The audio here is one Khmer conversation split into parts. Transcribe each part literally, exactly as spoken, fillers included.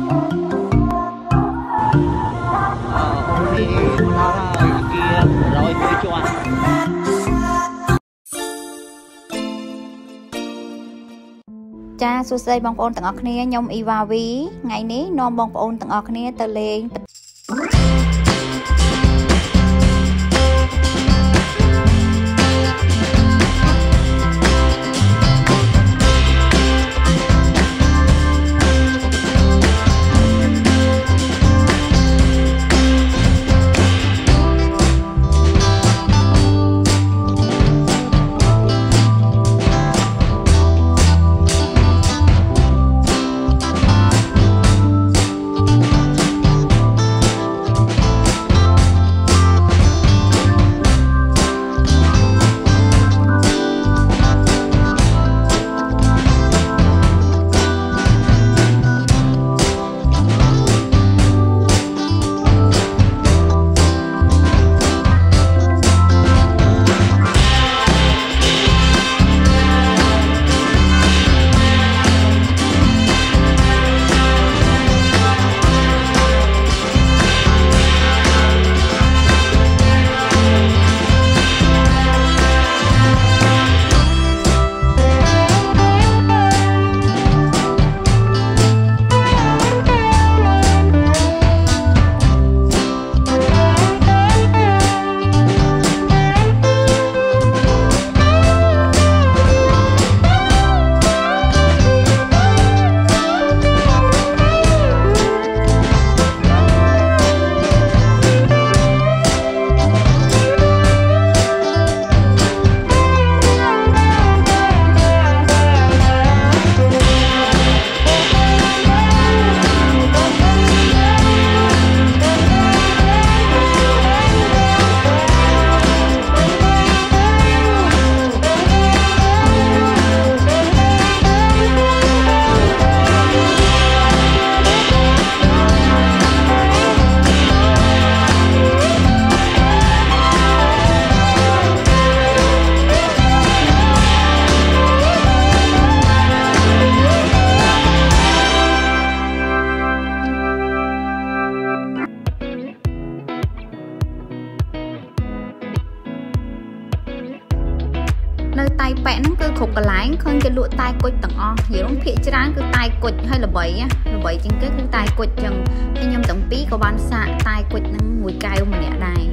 Cha số dây bong ôn tặng ọc nia nhom Iva ví ngày ní non bong ôn tặng ọc nia tờ lên នៅតៃប៉ែហ្នឹងគឺគ្រប់កន្លែងឃើញគេលក់តែគុជទាំងអស់និយាយរួមភាគច្រើនគឺតែគុជហើយល្បីល្បីជាងគេគឺតែគុជចឹងហើយខ្ញុំទាំងពីរក៏បានសាកតែគុជហ្នឹងមួយកែវម្នាក់ដែរ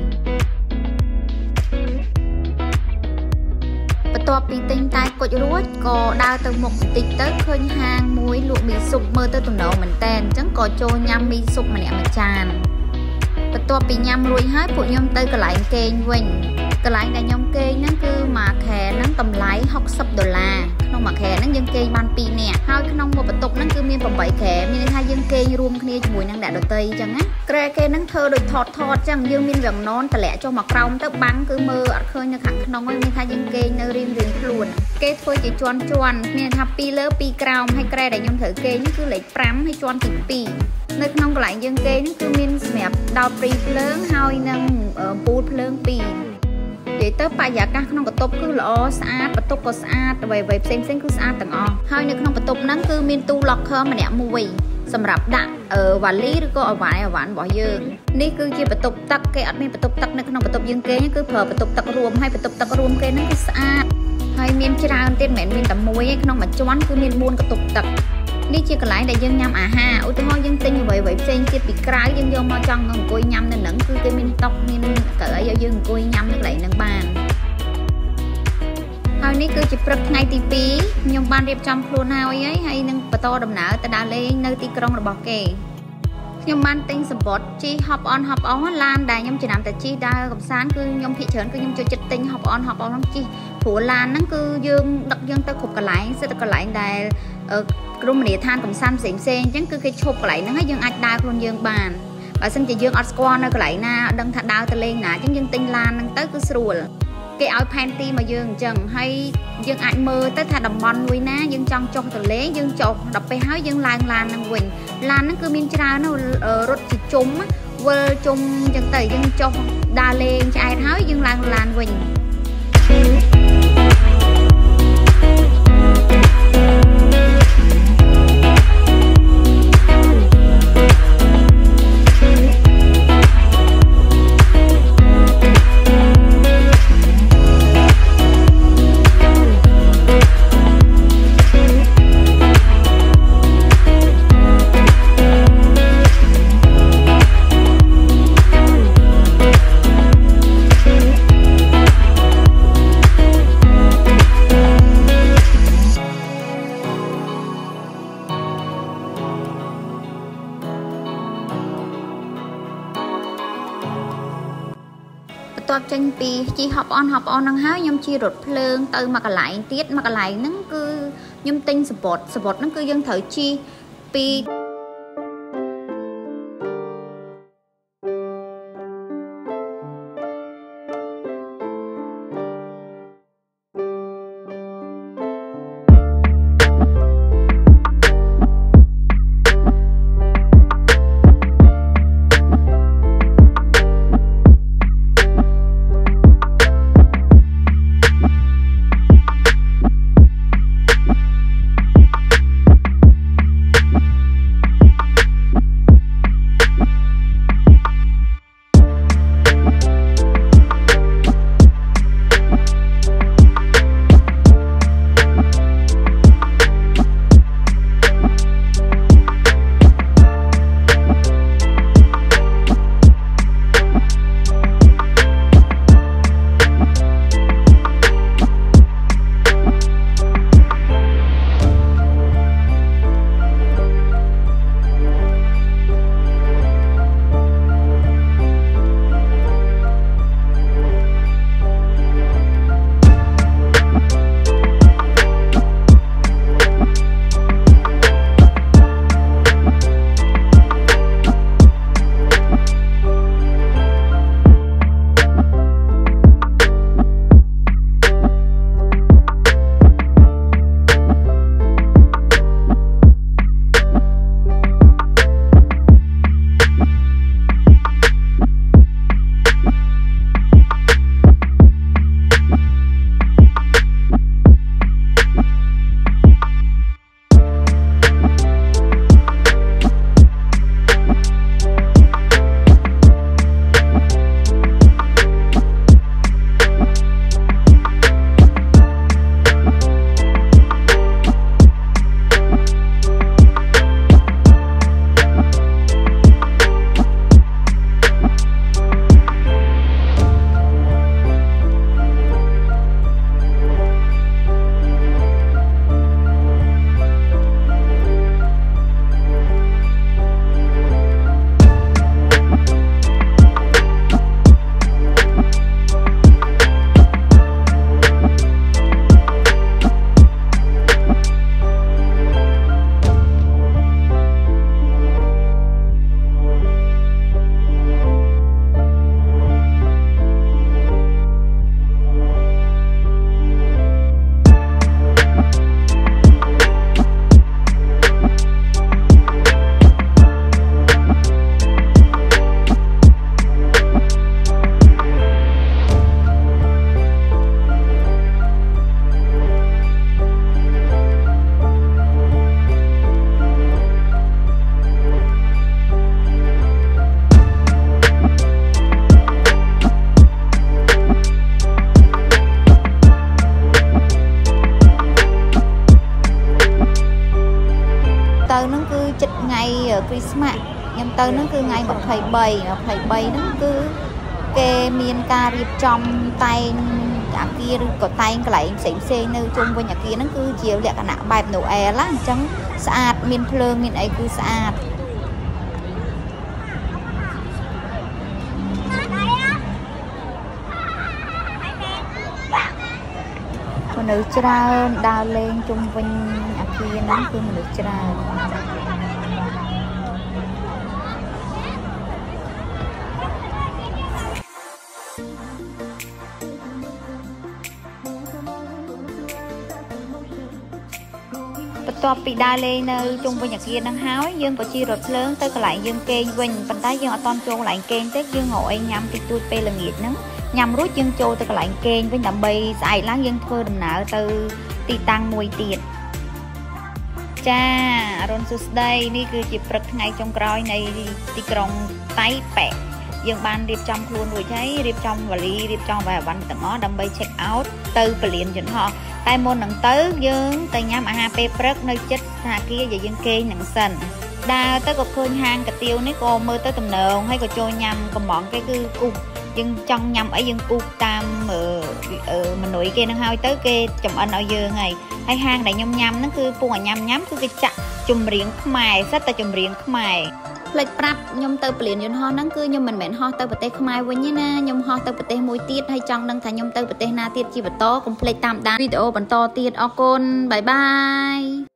បន្ទាប់ពីទិញតែគុជរួចក៏ដើរទៅមុខបន្តិចទៅឃើញហាងមួយលក់មីស៊ុបមើលទៅទំនងមែនតែនអញ្ចឹងក៏ចូលញ៉ាំមីស៊ុបម្នាក់មួយចានបន្ទាប់ពីញ៉ាំរួចហើយពួកខ្ញុំទៅកន្លែងគេងវិញកន្លែងដែលខ្ញុំគេងហ្នឹងគឺមួយខែហ្នឹងតម្លៃហុកសិបដុល្លារក្នុងមួយខែហ្នឹងយើងគេងបានពីរនាក់ហើយក្នុងមួយបន្ទប់ហ្នឹងគឺមានប្រាំបីខែមានន័យថាយើងគេងរួមគ្នាជាមួយនឹងអ្នកដទៃអញ្ចឹងណាក្រែគេហ្នឹងធ្វើដូចថតថតអញ្ចឹងយើងមានវាំងននតម្លាក់ចុះមកក្រោមទៅបាំងគឺមើលអត់ឃើញនៅខាងក្នុងហើយមានថាយើងគេងនៅរៀងរៀងខ្លួនគេធ្វើជាជាន់ជាន់មានថាពីរលើពីរក្រោមហើយក្រែដែលខ្ញុំត្រូវគេងហ្នឹងគឺលេខប្រាំហើយជាន់ទីពីរនៅក្នុងកន្លែងយើងគេងហ្នឹងគឺមានសម្រាប់ដោតព្រីភ្លើងហើយនឹងពូលភ្លើងពីរនិយាយទៅបរិយាកាសក្នុងបន្ទប់គឺល្អស្អាតបន្ទប់ក៏ស្អាតអ្វីៗផ្សេងផ្សេងគឺស្អាតទាំងអស់ហើយនៅក្នុងបន្ទប់ហ្នឹងគឺមានទូ locker ម្នាក់មួយសម្រាប់ដាក់វ៉ាលីឬក៏អវ៉ាន់អវ៉ាន់របស់យើងនេះគឺជាបន្ទប់ទឹកគេអត់មានបន្ទប់ទឹកនៅក្នុងបន្ទប់យើងគេគឺប្រើបន្ទប់ទឹករួមហើយបន្ទប់ទឹករួមគេហ្នឹងគឺស្អាតហើយមានច្រើនទៀតមិនមែនមានតែមួយទេក្នុងមួយជាន់គឺមានបួនបន្ទប់ទឹកនេះជាកន្លែងដែលយើងញ៉ាំអាហារឧទាហរណ៍យើងទិញអ្វីៗផ្សេងទៀតពីក្រៅយើងយកមកចង់អង្គុយញ៉ាំនៅហ្នឹងគឺគេមានតុមានកៅអីឲ្យយើងអង្គុយញ៉ាំនៅកន្លែងហ្នឹងបានហើយនេះគឺជាព្រឹកថ្ងៃទីពីរខ្ញុំបានរៀបចំខ្លួនហើយហើយនឹងបន្តដំណើរទៅដើរលេងនៅទីក្រុងរបស់គេខ្ញុំបានទិញសម្បត្តិជី hop on hop on ឡានដែលខ្ញុំចំណាំតែជីដើរកំសាន្តគឺខ្ញុំភិកច្រើនគឺខ្ញុំចូលចិត្តទិញ hop on hop on ហ្នឹងជីព្រោះឡានហ្នឹងគឺយើងដឹកយើងទៅគ្រប់កន្លែងសិតតែកន្លែងដែលក្រុមមនីដ្ឋានកំសាន្តផ្សេងផ្សេងអញ្ចឹងគឺគេឈប់កន្លែងហ្នឹងហើយយើងអាចដើរខ្លួនយើងបានបើមិនជាយើងអត់ស្គាល់នៅកន្លែងណាដឹងថាដើរទៅលេងណាអញ្ចឹងយើងទិញឡានហ្នឹងទៅគឺស្រួលគេឲ្យផែនទីមកយើងអញ្ចឹងហើយយើងអាចមើលទៅថាតំបន់មួយណាយើងចង់ចុះទៅលេងយើងចុះដល់ពេលហើយយើងឡើងឡានហ្នឹងវិញឡានហ្នឹងគឺមានច្រើនរត់ជាជុំវិលជុំអញ្ចឹងទៅយើងចុះដើរលេងឆ្អែតហើយយើងឡើងឡានវិញบจังปีจีฮอปออนฮอปออนนังห้าย่อมจีรถเพลิงเติมมากระไหลเตี้ยมากระไหลนั่นคือย่อมติงสปอร์ตสปอร์ตนั่นคือยังเถอจีปีChristmas ខ្ញុំទៅហ្នឹងគឺថ្ងៃยี่สิบสาม ยี่สิบสามហ្នឹងគឺគេមានការរៀបចំតែងអាគារឬក៏តែងកន្លែងផ្សេងផ្សេងនៅជុំវិញអាគារហ្នឹងគឺជាលក្ខណៈបែប Noel ណាអញ្ចឹងស្អាតមានភ្លើងមានអីគឺស្អាតមនុស្សច្រើនដើរលេងជុំវិញអាគារហ្នឹងគឺមនុស្សច្រើនបន្ទាប់ពីដើរលេងនៅជុំវិញអាគារហ្នឹងហើយយើងក៏ជិះរថភ្លើងទៅកន្លែងយើងគេងវិញប៉ុន្តែយើងអត់តន់ចូលកន្លែងគេងទេយើងរកអីញ៉ាំតិចតួចពេលល្ងាចហ្នឹងញ៉ាំរួចយើងចូលទៅកន្លែងគេងវិញដើម្បីស្អែកឡើងយើងធ្វើដំណើរទៅទីតាំងមួយទៀតចាអរុនសួស្ដីនេះគឺជាព្រឹកថ្ងៃចុងក្រោយនៃទីក្រុងតៃប៉េយើងបានរៀបចំខ្លួនរួចហើយរៀបចំវ៉ាលីរៀបចំវ៉ៃអវ៉ាន់ទាំងអស់ដើម្បី check out ទៅពលានយន្តហោះតែមុននឹងទៅយើងទៅញ៉ាំអាហារពេលព្រឹកនៅជិតសហគារដែលយើងគេងនឹងសិនដើរទៅក៏ឃើញហាងកាទៀវនេះក៏មើលទៅទំនងហើយក៏ចូលញ៉ាំកំងគេគឺគូសយើងចង់ញ៉ាំអីយើងគូសតាមមនុយគេនឹងហើយទៅគេចំអិនឲ្យយើងហើយហើយហាងដែលខ្ញុំញ៉ាំហ្នឹងគឺពងឲ្យញ៉ាំញ៉ាំគឺគេចាក់ចម្រៀងខ្មែរសិតតែចម្រៀងខ្មែរផ្លេចប្រាប់ខ្ញុំទៅពលានយន្តហោះហ្នឹងគឺខ្ញុំមិនមែនហោះទៅប្រទេសខ្មែរវិញទេណាខ្ញុំហោះទៅប្រទេសមួយទៀតហើយចង់ដឹងថាខ្ញុំទៅប្រទេសណាទៀតជាបន្តកុំភ្លេចតាមដានវីដេអូបន្តទៀតអរគុណបាយបាយ